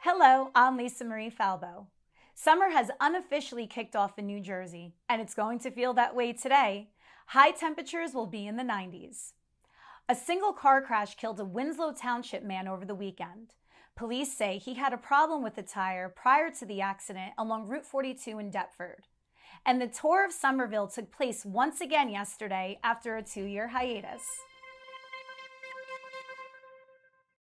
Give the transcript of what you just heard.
Hello, I'm Lisa Marie Falbo. Summer has unofficially kicked off in New Jersey, and it's going to feel that way today. High temperatures will be in the 90s. A single car crash killed a Winslow Township man over the weekend. Police say he had a problem with the tire prior to the accident along Route 42 in Deptford. And the tour of Somerville took place once again yesterday after a 2-year hiatus.